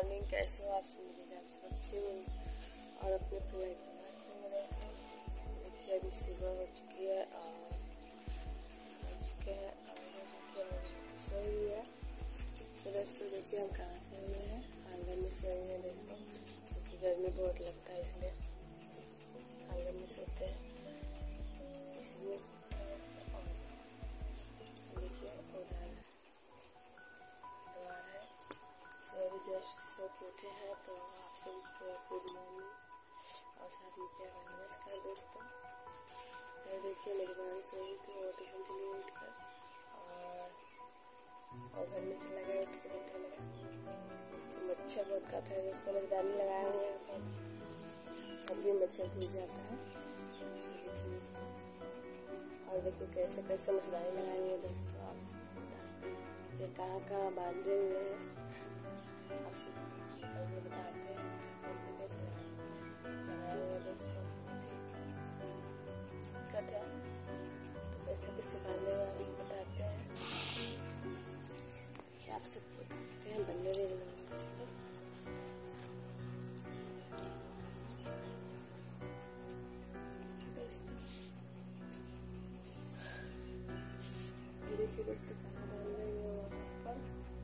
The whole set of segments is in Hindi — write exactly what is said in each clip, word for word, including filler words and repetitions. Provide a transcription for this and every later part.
मॉर्निंग, कैसे हो आप? सुनिए आप सब अच्छे हो और अपने अपने लाइफ में मस्त हो रहे हैं। देखिए अभी सुबह हो चुकी है और हो चुके हैं और सोई हुई है। तो दोस्तों देखिए हम कहाँ से हुए हैं, आंगन में सोए हुए हैं दोस्तों, क्योंकि गर्मी बहुत लगता है इसलिए आंगन में सोते हैं। इसलिए देखिए उधर द्वार है। सो अभी जस्ट सो के उठे हैं, तो आप सभी को गुड मॉर्निंग और साथ में प्यार का नमस्कार दोस्तों। तो देखिए मेरी बहन सोई थी, वो ट्यूशन चली उठ कर और और घर में चला गया, उठ के बैठा लगा। उसको मच्छर बहुत काट रहा है दोस्तों, मच्छरदानी लगाए हुए हैं पर अब भी मच्छर घुस जाता है। तो देखिए दोस्तों, और देखिए कैसे कैसे मच्छरदानी लगाए हुए हैं दोस्तों, आप ये कहाँ कहाँ बांधे हुए हैं आप सब बताते हैं कैसे कैसे लगाए हुए हैं दोस्तों। दिक्कत है तो कैसे कैसे बांधे हुए आप सब बताते हैं, आप सब बताते हैं बनने दे दोस्तों। देखिए दोस्तों कहाँ डाल रहे हैं वहाँ पर,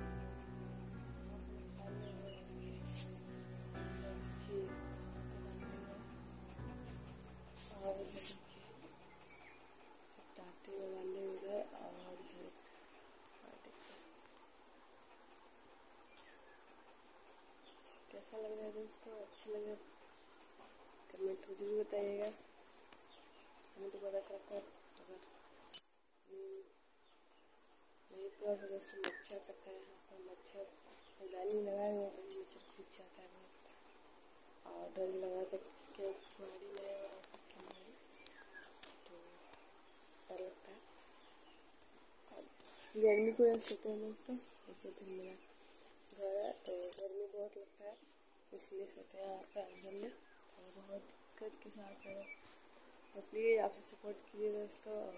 और टाटे में बांधे उधर और इधर। कैसा लग रहा है दोस्तों? अच्छा लग रहा है? कमेंट में जरूर बताइएगा, हमें तो बहुत अच्छा लगता है। अगर मेरे पूरा दोस्तों मच्छर कटता है, यहाँ पर मच्छर दानी लगाए हुए हैं, मच्छर घुस जाता है बहुत और डर लगा कर के मारी में तो डर लगता है। और गर्मी को ऐसे सोते हैं दोस्तों, देखिए दिन मेरा घर है तो गर्मी बहुत लगता है, इसलिए सोते हैं यहाँ पे आंगन में और बहुत दिक्कत के साथ है। तो प्लीज़ आपसे सपोर्ट कीजिए दोस्तों और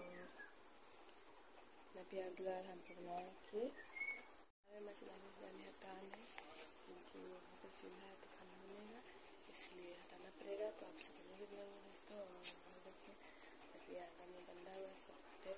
अपना प्यार दुलार हमको बनाए रखिए। मछली जाने हटा दें क्योंकि वहाँ पर चूल्हा है तो खाना बनेगा, इसलिए हटाना पड़ेगा। तो आपसे बनेगी भी होंगे दोस्तों। और देखिए अभी आंगन में बंधा हुआ है सब हटे।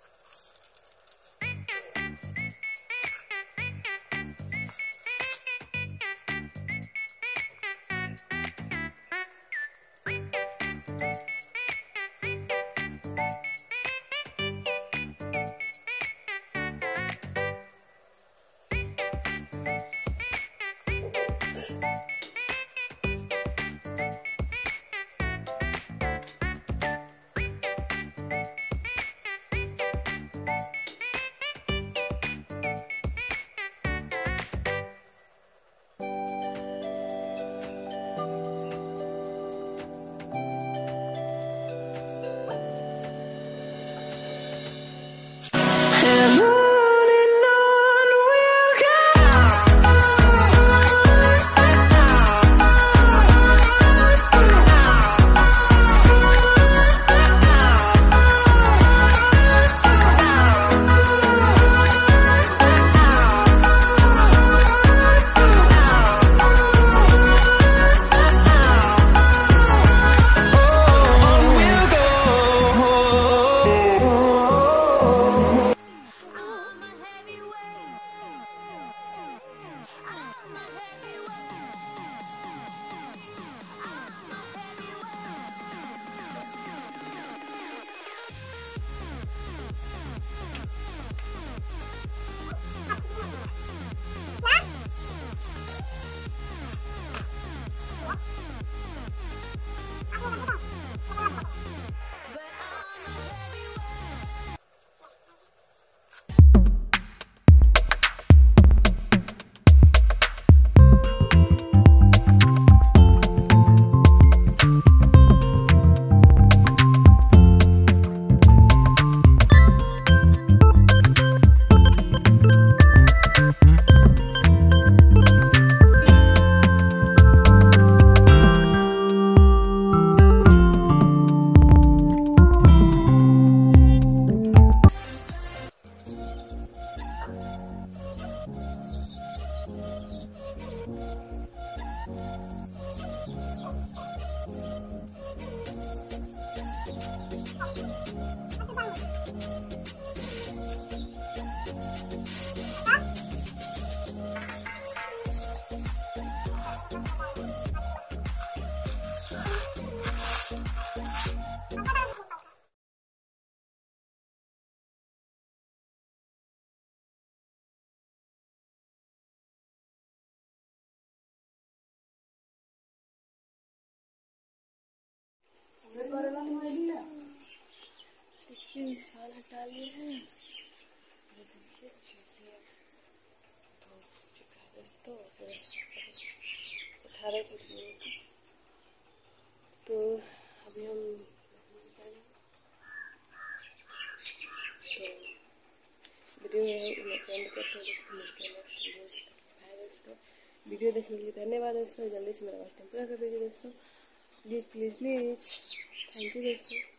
देखिए छाल हटा लिए हैं। दोस्तों अठारह के लिए तो अभी हम तो वीडियो में एंड करते हैं। दोस्तों वीडियो देखने के लिए धन्यवाद दोस्तों। जल्दी से मेरा वाच टाइम पूरा कर दीजिए दोस्तों। Please please please thank you दोस्तों।